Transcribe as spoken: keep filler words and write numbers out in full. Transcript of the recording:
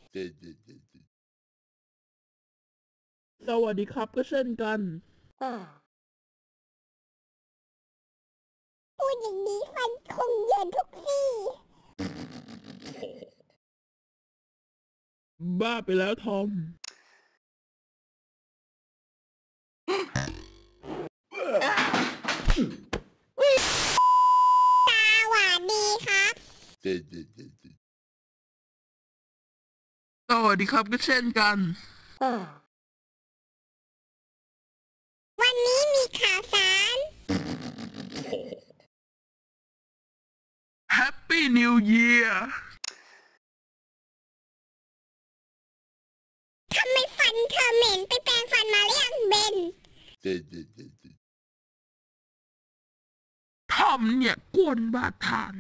สวัสดีครับก็เช่นกันพูดอย่างนี้ฟันคงเหยินทุกซี่บ้าไปแล้วทอมสวัสดีครับสวัสดีครับก็เช่นกันวันนี้มีข่าวสาร Happy New Year ทำไมฟันเธอเหม็นไปแปรงฟันมาหรือยังเบนทอมเนี่ยกวนบาทาน